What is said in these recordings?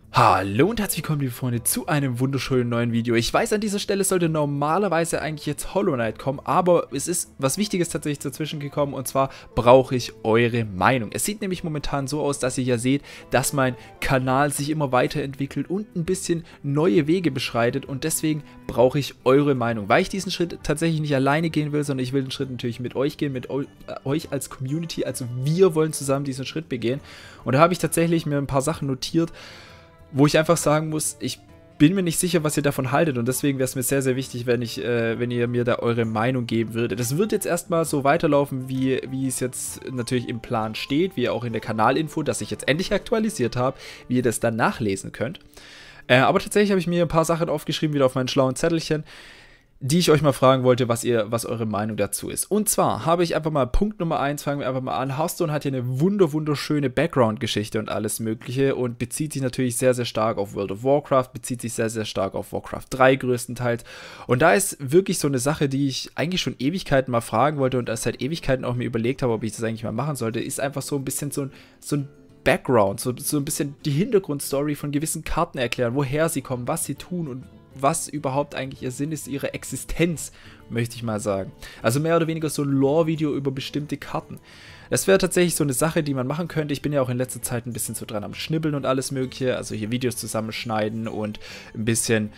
Hallo und herzlich willkommen, liebe Freunde, zu einem wunderschönen neuen Video. Ich weiß, an dieser Stelle sollte normalerweise eigentlich jetzt Hollow Knight kommen, aber es ist was Wichtiges tatsächlich dazwischen gekommen, und zwar brauche ich eure Meinung. Es sieht nämlich momentan so aus, dass ihr ja seht, dass mein Kanal sich immer weiterentwickelt und ein bisschen neue Wege beschreitet, und deswegen brauche ich eure Meinung, weil ich diesen Schritt tatsächlich nicht alleine gehen will, sondern ich will den Schritt natürlich mit euch gehen, mit euch als Community, also wir wollen zusammen diesen Schritt begehen. Und da habe ich tatsächlich mir ein paar Sachen notiert, wo ich einfach sagen muss, ich bin mir nicht sicher, was ihr davon haltet, und deswegen wäre es mir sehr, sehr wichtig, wenn ihr mir da eure Meinung geben würdet. Das wird jetzt erstmal so weiterlaufen, wie es jetzt natürlich im Plan steht, wie auch in der Kanalinfo, dass ich jetzt endlich aktualisiert habe, wie ihr das dann nachlesen könnt. Aber tatsächlich habe ich mir ein paar Sachen aufgeschrieben, wieder auf meinen schlauen Zettelchen, die ich euch mal fragen wollte, was eure Meinung dazu ist. Und zwar habe ich einfach mal Punkt Nummer 1, fangen wir einfach mal an. Hearthstone hat ja eine wunderschöne Background-Geschichte und alles mögliche und bezieht sich natürlich sehr, sehr stark auf World of Warcraft, bezieht sich sehr, sehr stark auf Warcraft 3 größtenteils. Und da ist wirklich so eine Sache, die ich eigentlich schon Ewigkeiten mal fragen wollte und das seit Ewigkeiten auch mir überlegt habe, ob ich das eigentlich mal machen sollte, ist einfach so ein bisschen so ein Background, so ein bisschen die Hintergrundstory von gewissen Karten erklären, woher sie kommen, was sie tun und was überhaupt eigentlich ihr Sinn ist, ihre Existenz, möchte ich mal sagen. Also mehr oder weniger so ein Lore-Video über bestimmte Karten. Das wäre tatsächlich so eine Sache, die man machen könnte. Ich bin ja auch in letzter Zeit ein bisschen so dran am Schnibbeln und alles mögliche, also hier Videos zusammenschneiden und ein bisschen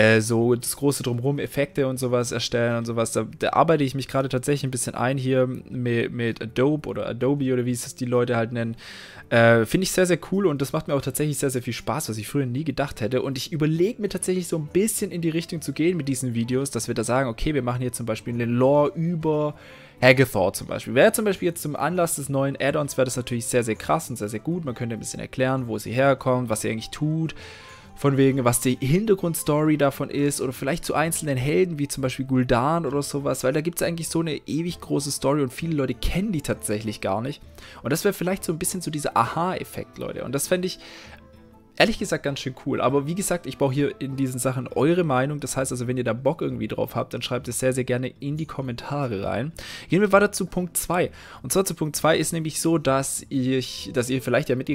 so das große Drumherum, Effekte und sowas erstellen und sowas. Da arbeite ich mich gerade tatsächlich ein bisschen ein hier mit Adobe oder wie es die Leute halt nennen. Finde ich sehr, sehr cool, und das macht mir auch tatsächlich sehr, sehr viel Spaß, was ich früher nie gedacht hätte. Und ich überlege mir tatsächlich so ein bisschen in die Richtung zu gehen mit diesen Videos, dass wir da sagen, okay, wir machen hier zum Beispiel eine Lore über Hagethor zum Beispiel. Wäre zum Beispiel jetzt zum Anlass des neuen Add-ons, wäre das natürlich sehr, sehr krass und sehr, sehr gut. Man könnte ein bisschen erklären, wo sie herkommt, was sie eigentlich tut, von wegen, was die Hintergrundstory davon ist, oder vielleicht zu einzelnen Helden, wie zum Beispiel Gul'dan oder sowas, weil da gibt es eigentlich so eine ewig große Story und viele Leute kennen die tatsächlich gar nicht. Und das wäre vielleicht so ein bisschen so dieser Aha-Effekt, Leute. Und das fände ich ehrlich gesagt ganz schön cool. Aber wie gesagt, ich brauche hier in diesen Sachen eure Meinung. Das heißt also, wenn ihr da Bock irgendwie drauf habt, dann schreibt es sehr, sehr gerne in die Kommentare rein. Gehen wir weiter zu Punkt 2. Und zwar zu Punkt 2 ist nämlich so, dass ihr vielleicht ja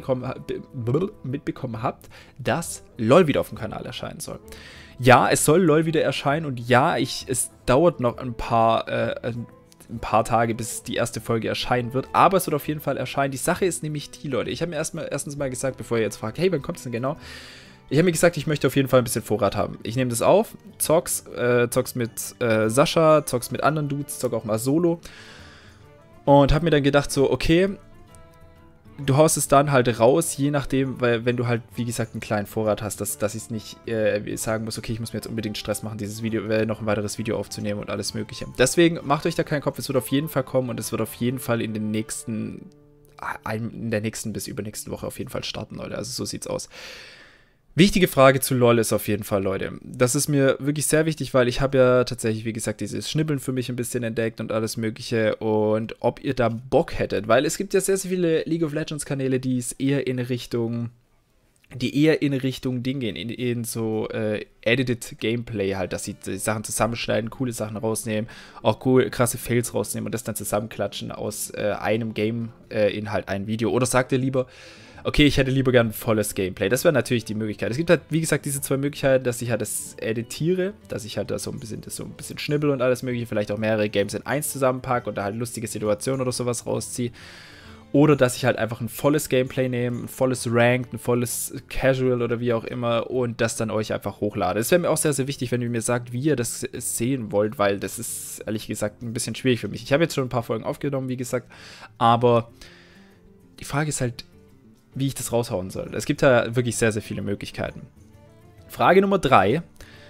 mitbekommen habt, dass LOL wieder auf dem Kanal erscheinen soll. Ja, es soll LOL wieder erscheinen, und ja, es dauert noch ein paar Tage, bis die erste Folge erscheinen wird, aber es wird auf jeden Fall erscheinen. Die Sache ist nämlich die, Leute, ich habe mir erstens mal gesagt, bevor ihr jetzt fragt, hey, wann kommt es denn genau? Ich habe mir gesagt, ich möchte auf jeden Fall ein bisschen Vorrat haben. Ich nehme das auf, zock's mit Sascha, zock's mit anderen Dudes, zock auch mal solo, und habe mir dann gedacht so, okay, du haust es dann halt raus, je nachdem, weil wenn du halt, wie gesagt, einen kleinen Vorrat hast, dass ich es nicht sagen muss, okay, ich muss mir jetzt unbedingt Stress machen, dieses Video, noch ein weiteres Video aufzunehmen und alles mögliche. Deswegen macht euch da keinen Kopf, es wird auf jeden Fall kommen, und es wird auf jeden Fall in der nächsten bis übernächsten Woche auf jeden Fall starten, Leute. Also so sieht's aus. Wichtige Frage zu LOL ist auf jeden Fall, Leute, das ist mir wirklich sehr wichtig, weil ich habe ja tatsächlich, wie gesagt, dieses Schnibbeln für mich ein bisschen entdeckt und alles mögliche, und ob ihr da Bock hättet, weil es gibt ja sehr, sehr viele League of Legends Kanäle, die eher in Richtung Ding gehen, in so Edited Gameplay halt, dass sie die Sachen zusammenschneiden, coole Sachen rausnehmen, auch krasse Fails rausnehmen und das dann zusammenklatschen aus einem Game-Inhalt, ein Video. Oder sagt ihr lieber, okay, ich hätte lieber gern volles Gameplay. Das wäre natürlich die Möglichkeit. Es gibt halt, wie gesagt, diese zwei Möglichkeiten, dass ich halt das editiere, dass ich halt da so ein bisschen schnibbel und alles mögliche, vielleicht auch mehrere Games in eins zusammenpacke und da halt lustige Situationen oder sowas rausziehe. Oder dass ich halt einfach ein volles Gameplay nehme, ein volles Ranked, ein volles Casual oder wie auch immer, und das dann euch einfach hochlade. Es wäre mir auch sehr, sehr wichtig, wenn ihr mir sagt, wie ihr das sehen wollt, weil das ist, ehrlich gesagt, ein bisschen schwierig für mich. Ich habe jetzt schon ein paar Folgen aufgenommen, wie gesagt, aber die Frage ist halt, wie ich das raushauen soll. Es gibt da wirklich sehr, sehr viele Möglichkeiten. Frage Nummer 3.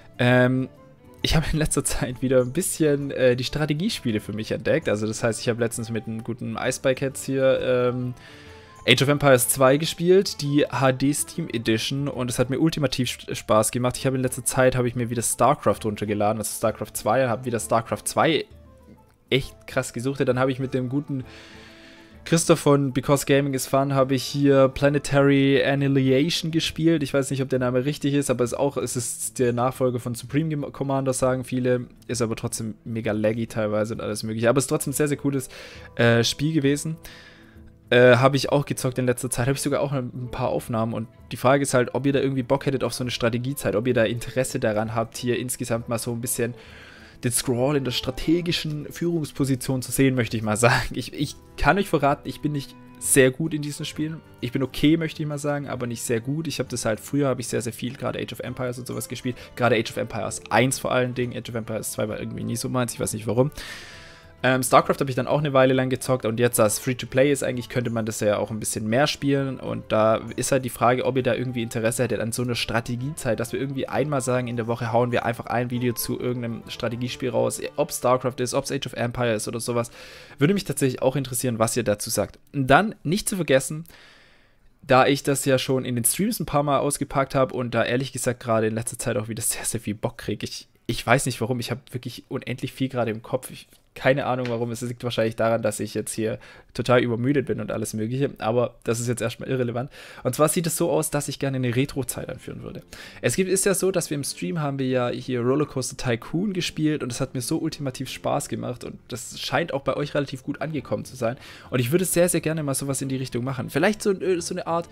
Ich habe in letzter Zeit wieder ein bisschen die Strategiespiele für mich entdeckt. Also das heißt, ich habe letztens mit einem guten iSpike jetzt hier Age of Empires 2 gespielt, die HD Steam Edition, und es hat mir ultimativ Spaß gemacht. Ich habe in letzter Zeit mir wieder StarCraft runtergeladen, also StarCraft 2, habe wieder StarCraft 2 echt krass gesucht. Dann habe ich mit dem guten Christoph von Because Gaming is Fun habe ich hier Planetary Annihilation gespielt. Ich weiß nicht, ob der Name richtig ist, aber es ist der Nachfolger von Supreme Commander, sagen viele. Ist aber trotzdem mega laggy teilweise und alles mögliche. Aber es ist trotzdem ein sehr, sehr cooles Spiel gewesen. habe ich auch gezockt in letzter Zeit. Habe ich sogar auch ein paar Aufnahmen. Und die Frage ist halt, ob ihr da irgendwie Bock hättet auf so eine Strategiezeit. Ob ihr da Interesse daran habt, hier insgesamt mal so ein bisschen den Scroll in der strategischen Führungsposition zu sehen, möchte ich mal sagen. Ich kann euch verraten, ich bin nicht sehr gut in diesen Spielen. Ich bin okay, möchte ich mal sagen, aber nicht sehr gut. Ich habe das halt, früher habe ich sehr, sehr viel, gerade Age of Empires und sowas gespielt. Gerade Age of Empires 1 vor allen Dingen. Age of Empires 2 war irgendwie nie so meins, ich weiß nicht warum. StarCraft habe ich dann auch eine Weile lang gezockt und jetzt, da es Free-to-Play ist, eigentlich könnte man das ja auch ein bisschen mehr spielen und da ist halt die Frage, ob ihr da irgendwie Interesse hättet an so einer Strategiezeit, dass wir irgendwie einmal sagen, in der Woche hauen wir einfach ein Video zu irgendeinem Strategiespiel raus, ob StarCraft ist, ob es Age of Empires ist oder sowas. Würde mich tatsächlich auch interessieren, was ihr dazu sagt. Und dann, nicht zu vergessen, da ich das ja schon in den Streams ein paar Mal ausgepackt habe und da ehrlich gesagt gerade in letzter Zeit auch wieder sehr, sehr viel Bock kriege. Ich weiß nicht warum, ich habe wirklich unendlich viel gerade im Kopf. Keine Ahnung warum, es liegt wahrscheinlich daran, dass ich jetzt hier total übermüdet bin und alles mögliche, aber das ist jetzt erstmal irrelevant. Und zwar sieht es so aus, dass ich gerne eine Retro-Zeit anführen würde. Ist ja so, dass wir im Stream haben wir ja hier Rollercoaster Tycoon gespielt und das hat mir so ultimativ Spaß gemacht und das scheint auch bei euch relativ gut angekommen zu sein. Und ich würde sehr, sehr gerne mal sowas in die Richtung machen. Vielleicht so eine Art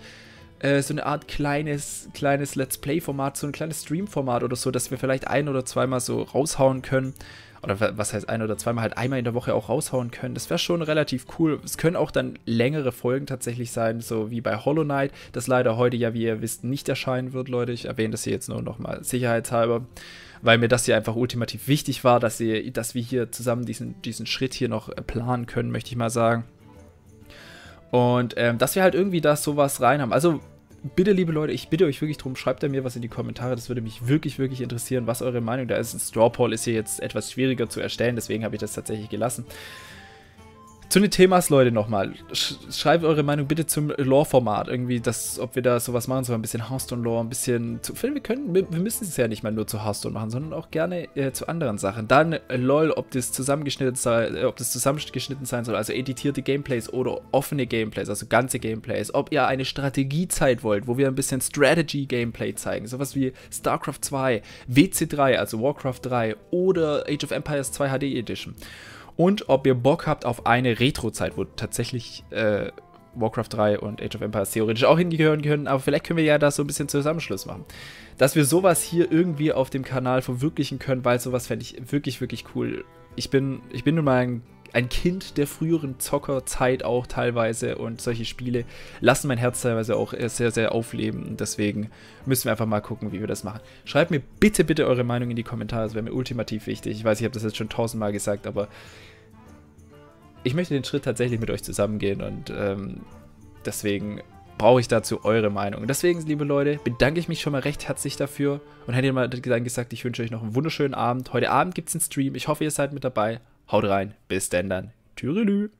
kleines Let's Play-Format, so ein kleines Stream-Format oder so, dass wir vielleicht ein- oder zweimal so raushauen können. Oder was heißt ein- oder zweimal, halt einmal in der Woche auch raushauen können. Das wäre schon relativ cool. Es können auch dann längere Folgen tatsächlich sein, so wie bei Hollow Knight, das leider heute ja, wie ihr wisst, nicht erscheinen wird, Leute. Ich erwähne das hier jetzt nur nochmal sicherheitshalber, weil mir das hier einfach ultimativ wichtig war, dass wir hier zusammen diesen Schritt hier noch planen können, möchte ich mal sagen. Und dass wir halt irgendwie da sowas rein haben. Also bitte, liebe Leute, ich bitte euch wirklich drum, schreibt da mir was in die Kommentare. Das würde mich wirklich, wirklich interessieren, was eure Meinung da ist. Ein Straw Poll ist hier jetzt etwas schwieriger zu erstellen, deswegen habe ich das tatsächlich gelassen. Zu den Themas, Leute, nochmal. Schreibt eure Meinung bitte zum Lore-Format. Irgendwie, ob wir da sowas machen, so ein bisschen Hearthstone-Lore, ein bisschen wir müssen es ja nicht mal nur zu Hearthstone machen, sondern auch gerne zu anderen Sachen. Dann LOL, ob das zusammengeschnitten sein soll, also editierte Gameplays oder offene Gameplays, also ganze Gameplays. Ob ihr eine Strategiezeit wollt, wo wir ein bisschen Strategy-Gameplay zeigen, sowas wie StarCraft 2, WC3, also Warcraft 3 oder Age of Empires 2 HD Edition. Und ob ihr Bock habt auf eine Retro-Zeit, wo tatsächlich Warcraft 3 und Age of Empires theoretisch auch hingehören können, aber vielleicht können wir ja da so ein bisschen Zusammenschluss machen. Dass wir sowas hier irgendwie auf dem Kanal verwirklichen können, weil sowas fände ich wirklich, wirklich cool. Ich bin nun mal ein Kind der früheren Zockerzeit auch teilweise und solche Spiele lassen mein Herz teilweise auch sehr, sehr aufleben und deswegen müssen wir einfach mal gucken, wie wir das machen. Schreibt mir bitte, bitte eure Meinung in die Kommentare, das wäre mir ultimativ wichtig. Ich weiß, ich habe das jetzt schon 1000-mal gesagt, aber ich möchte den Schritt tatsächlich mit euch zusammengehen und deswegen brauche ich dazu eure Meinung. Deswegen, liebe Leute, bedanke ich mich schon mal recht herzlich dafür und hätte mal gesagt, ich wünsche euch noch einen wunderschönen Abend. Heute Abend gibt es einen Stream. Ich hoffe, ihr seid mit dabei. Haut rein. Bis denn dann. Tschüss.